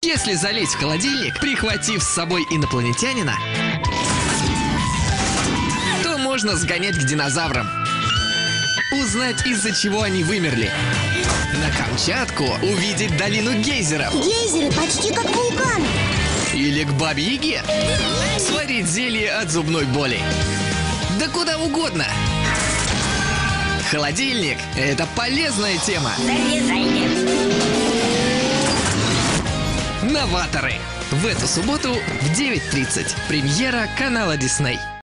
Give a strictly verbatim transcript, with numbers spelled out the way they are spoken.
Если залезть в холодильник, прихватив с собой инопланетянина, то можно сгонять к динозаврам. Узнать, из-за чего они вымерли. На Камчатку увидеть долину гейзеров. Гейзеры почти как вулкан. Или к Бабе-Яге сварить зелье от зубной боли. Да куда угодно. Холодильник – это полезная тема. Новаторы. В эту субботу в девять тридцать. Премьера канала Дисней.